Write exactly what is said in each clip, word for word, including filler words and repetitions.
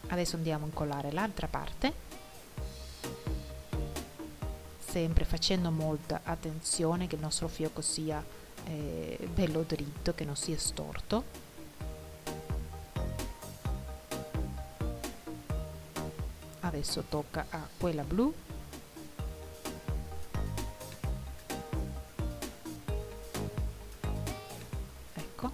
Adesso andiamo a incollare l'altra parte, sempre facendo molta attenzione che il nostro fiocco sia eh, bello dritto, che non sia storto. Adesso tocca a quella blu. Ecco.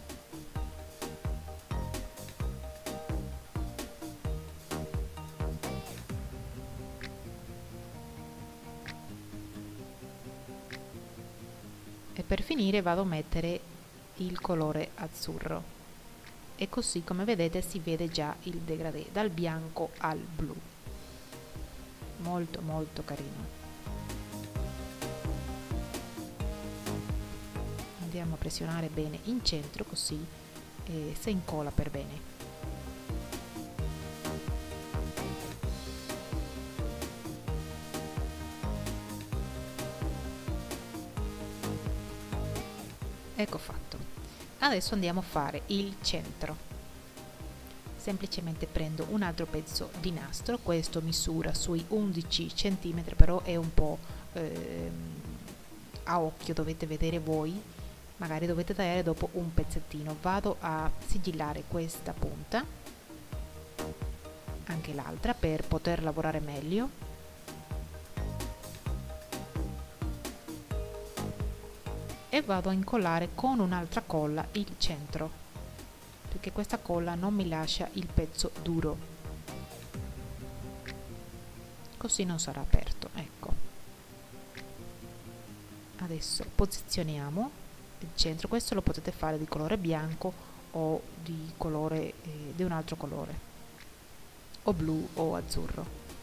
E per finire vado a mettere il colore azzurro e così, come vedete, si vede già il degradé dal bianco al blu. Molto molto carino. Andiamo a pressionare bene in centro, così eh, si incolla per bene. Ecco fatto. Adesso andiamo a fare il centro. Semplicemente prendo un altro pezzo di nastro, questo misura sui undici centimetri, però è un po' eh, a occhio, dovete vedere voi, magari dovete tagliare dopo un pezzettino. Vado a sigillare questa punta, anche l'altra, per poter lavorare meglio. E vado a incollare con un'altra colla il centro, perché questa colla non mi lascia il pezzo duro, così non sarà aperto. Ecco, adesso posizioniamo il centro. Questo lo potete fare di colore bianco o di colore eh, di un altro colore, o blu o azzurro.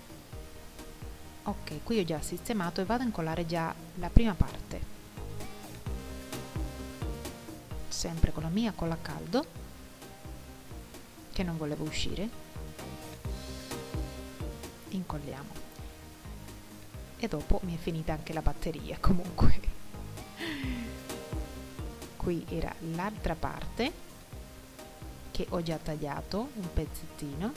Ok, qui ho già sistemato e vado a incollare già la prima parte, sempre con la mia colla a caldo, che non volevo uscire. Incolliamo e dopo mi è finita anche la batteria. Comunque qui era l'altra parte che ho già tagliato un pezzettino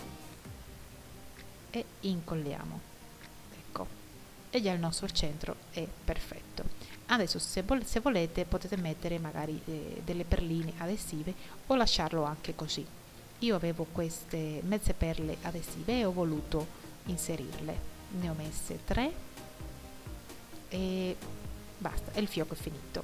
e incolliamo. Ecco, e già il nostro centro è perfetto. Adesso se, vol se volete potete mettere magari eh, delle perline adesive o lasciarlo anche così. Io avevo queste mezze perle adesive e ho voluto inserirle, ne ho messe tre e basta, e il fiocco è finito.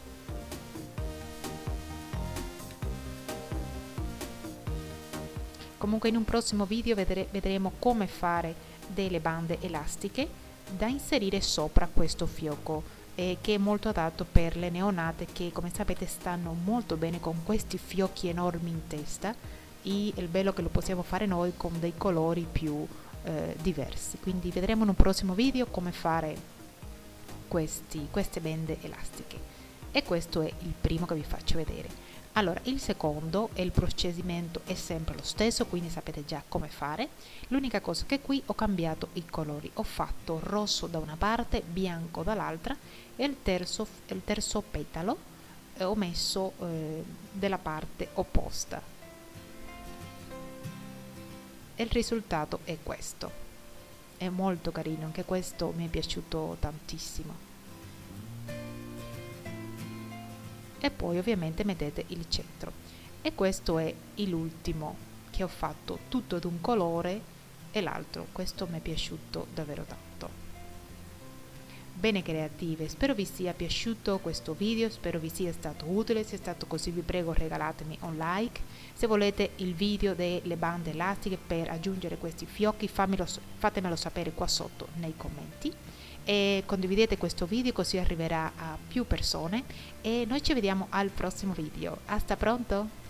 Comunque in un prossimo video vedere vedremo come fare delle bande elastiche da inserire sopra questo fiocco, eh, che è molto adatto per le neonate, che come sapete stanno molto bene con questi fiocchi enormi in testa, e il bello che lo possiamo fare noi con dei colori più eh, diversi. Quindi vedremo in un prossimo video come fare questi, queste bende elastiche, e questo è il primo che vi faccio vedere. Allora, il secondo e il procedimento è sempre lo stesso, quindi sapete già come fare. L'unica cosa che qui ho cambiato i colori, ho fatto rosso da una parte, bianco dall'altra, e il terzo, il terzo petalo eh, ho messo eh, della parte opposta. E il risultato è questo. È molto carino, anche questo mi è piaciuto tantissimo. E poi ovviamente mettete il centro, e questo è l'ultimo che ho fatto tutto ad un colore, e l'altro, questo mi è piaciuto davvero tanto. Bene creative, spero vi sia piaciuto questo video, spero vi sia stato utile. Se è stato così vi prego regalatemi un like. Se volete il video delle bande elastiche per aggiungere questi fiocchi, fatemelo, fatemelo sapere qua sotto nei commenti, e condividete questo video così arriverà a più persone, e noi ci vediamo al prossimo video. Hasta pronto!